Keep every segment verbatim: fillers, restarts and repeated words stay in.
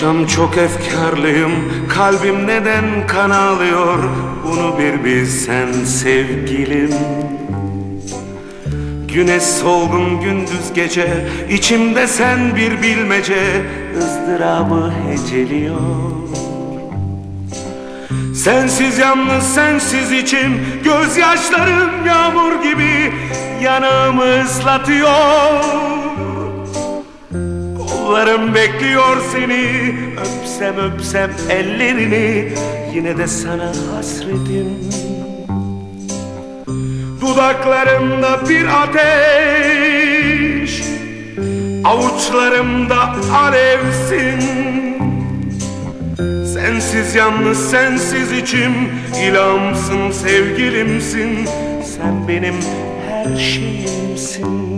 akşam çok efkarlıyım, kalbim neden kan ağlıyor, bunu bir bilsen sevgilim. Güneş solgun gündüz gece, içimde sen bir bilmece, ızdırabı heceliyor. Sensiz yalnız sensiz içim, gözyaşlarım yağmur gibi yanağımı ıslatıyor. Kollarım bekliyor seni, öpsem öpsem ellerini, yine de sana hasretim. Dudaklarımda bir ateş, avuçlarımda alevsin. Sensiz yalnız sensiz içim, ilhamsın sevgilimsin. Sen benim her şeyimsin.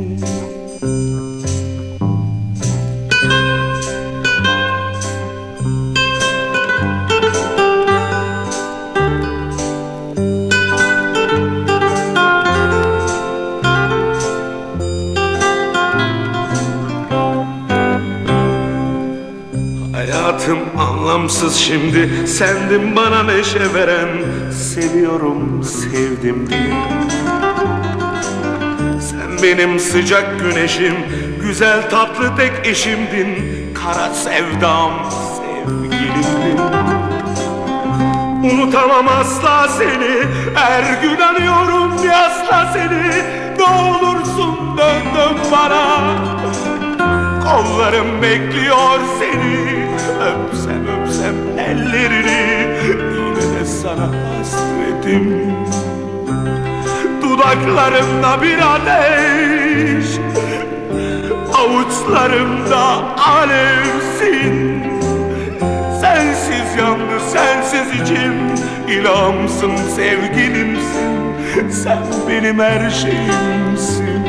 Hayatım anlamsız şimdi, sendin bana neşe veren. Seviyorum sevdim diye. Sen benim sıcak güneşim, güzel tatlı tek eşimdin. Kara sevdam sevgilimdin. Unutamam asla seni, her gün anıyorum yasla seni. Ne olursun dön dön bana, kollarım bekliyor seni. Öpsem öpsem ellerini, yine de sana hasretim. Dudaklarımda bir ateş, avuçlarımda alevsin. Sensiz yalnız sensiz içim, ilhamsın sevgilimsin. Sen benim her şeyimsin.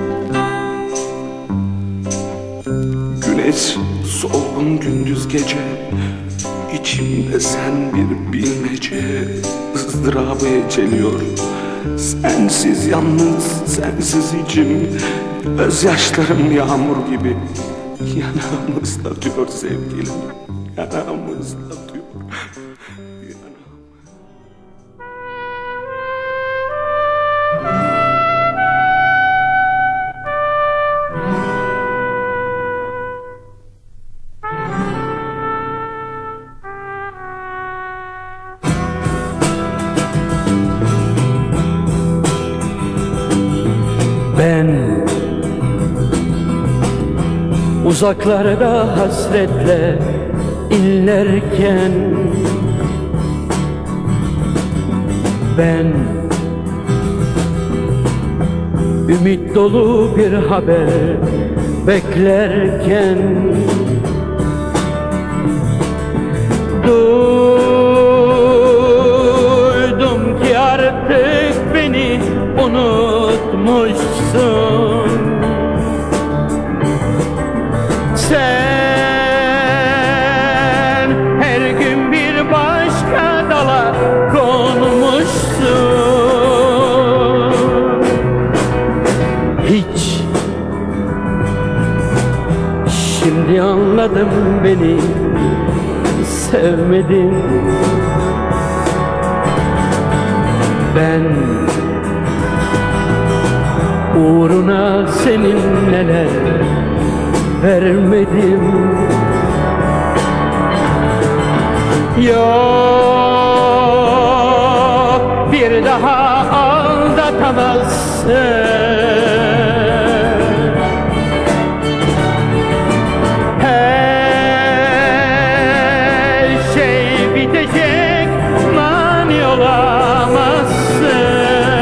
Güneş solgun gündüz gece, içimde sen bir bilmece, ızdırabı eceliyor. Sensiz yalnız sensiz içim, gözyaşlarım yağmur gibi yanağımı ıslatıyor sevgilim, yanağımı ıslatıyor. Ben uzaklarda hasretle inlerken, ben ümit dolu bir haber beklerken, duydum ki artık beni unutmuşsun. Sen her gün bir başka dala konmuşsun. Hiç, şimdi anladım beni sevmedin. Ben uğruna senin neler vermedim. Yok, bir daha aldatamazsın. Her şey bitecek, mani olamazsın.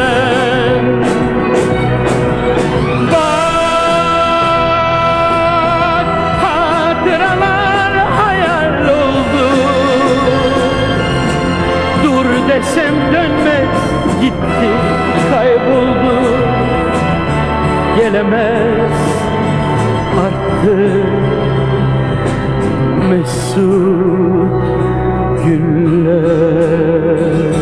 Desem dönmez, gitti, kayboldu, gelemez artık mesut günler.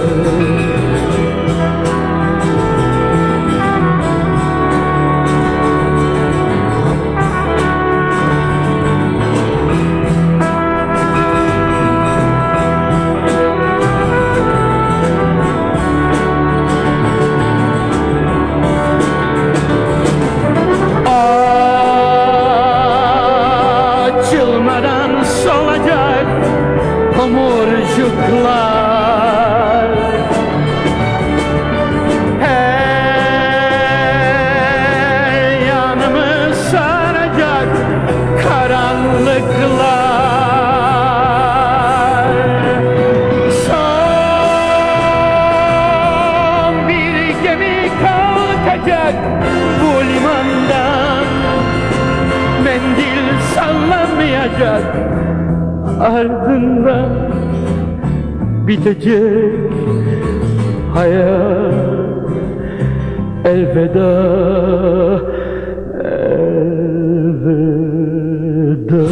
geçecek bu limandan. Mendil sallamayacak, ardından bitecek hayat. Elveda, elveda.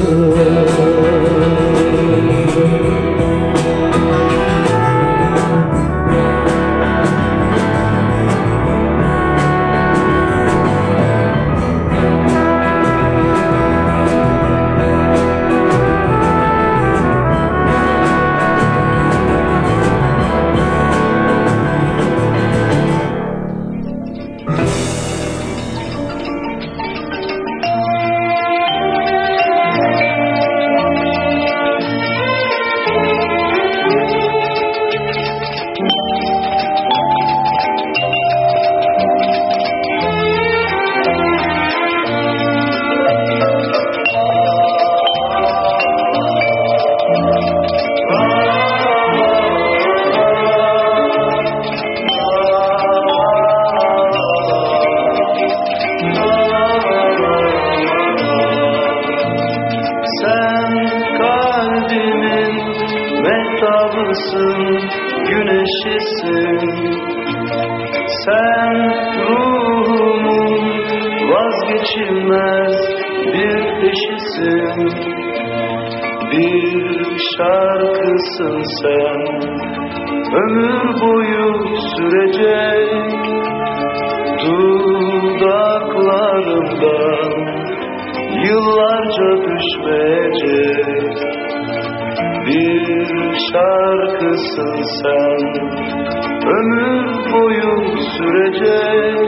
Güneşisin, sen ruhumun vazgeçilmez bir eşisin. Bir şarkısın sen, ömür boyu sürecek dudaklarımdan, yıllarca düşmeyecek. Bir şarkısın sen, ömür boyu sürecek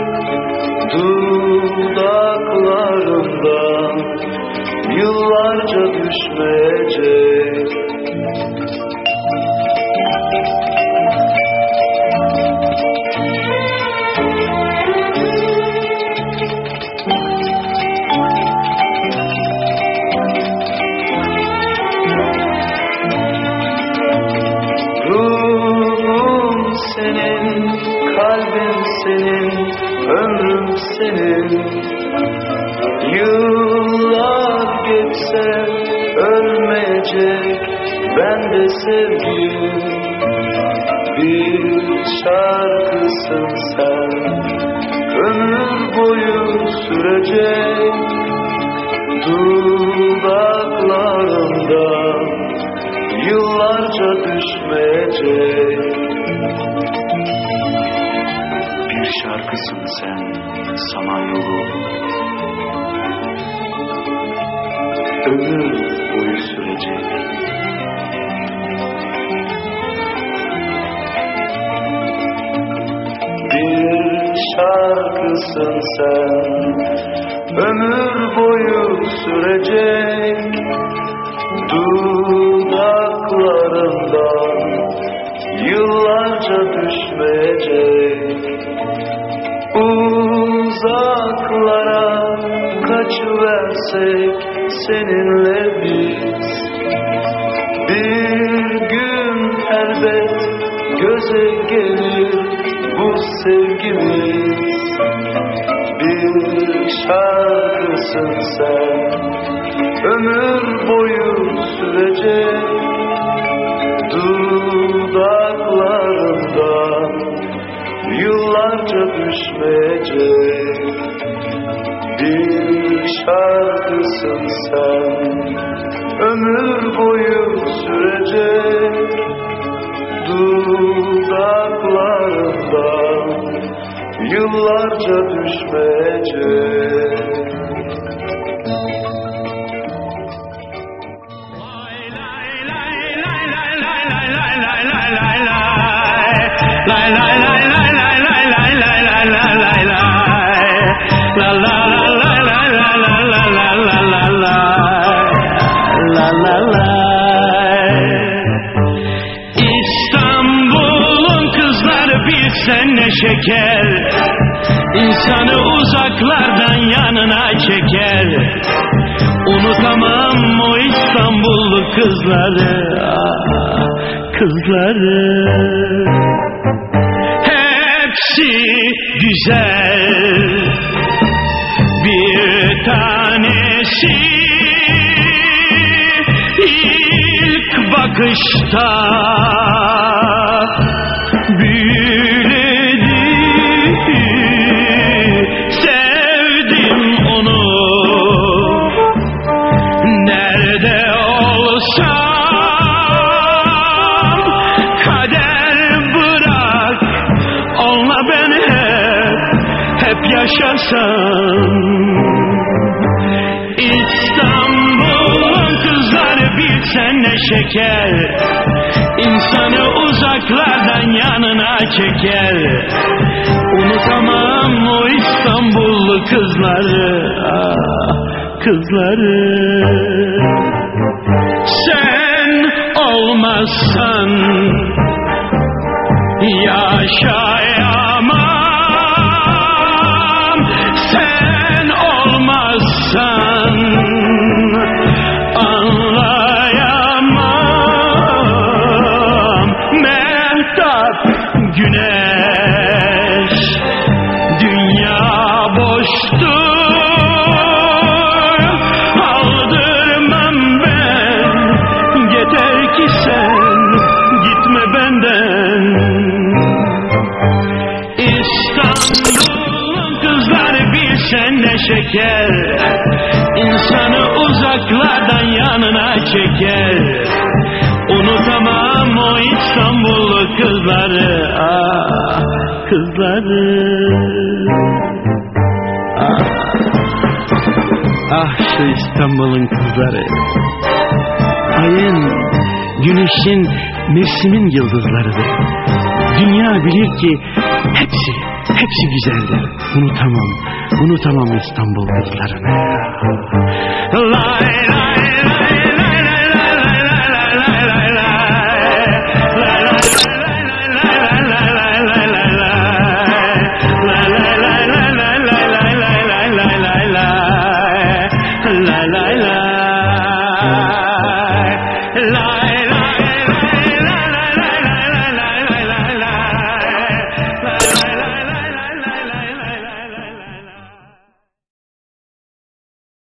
dudaklarımdan, yıllarca düşmeyecek. Kalbim senin, ömrüm senin. Yıllar geçse ölmeyecek bende sevgim. Bir şarkısın sen, ömür boyu sürecek dudaklarımdan, yıllarca düşmeyecek. Bir şarkısın sen, Samanyolu, ömür boyu sürecek. Bir şarkısın sen, ömür boyu sürecek dudaklarından, yıllarca düşmeyecek. Uzaklara kaçıversek seninle biz, bir gün elbet göze gelir bu sevgimiz. Bir şarkısın sen, ömür boyu sürecek dudaklarından, yıllarca düşmeyecek. Bir şarkısın sen, ömür boyu sürecek dudaklarından, yıllarca düşmeyecek. Lay lay lay lay lay lay lay lay lay lay lay lay. La la la la la la la la la la la la. La la la. İstanbul'un kızları bilsen ne şeker, İnsanı uzaklardan yanına çeker. Unutamam o İstanbullu kızları, ah, kızları. Hepsi güzel bir tanesi ilk bakışta büyüledi. Sevdim onu nerede olsam. Kader bırak onunla ben hep hep yaşasam. İstanbul'un kızları bilsen ne şeker, İnsanı uzaklardan yanına çeker. Unutamam o İstanbullu kızları, ah kızları. Sen olmazsan yaşayamam. Sen olmazsan anlayamam. Mehtap güneş, dünya boştur. Aldırmam ben, yeter ki sen gitme benden. İstanbul'un kızları bilsen ne şeker, İnsanı uzaklardan yanına çeker. Unutamam o İstanbullu kızları, ah kızları. Ah, ah şu İstanbul'un kızları. Ayın, güneşin, mevsimin yıldızlarıdır. Dünya bilir ki hepsi, hepsi güzeldir. Unutamam, unutamam İstanbul kızlarını. Lay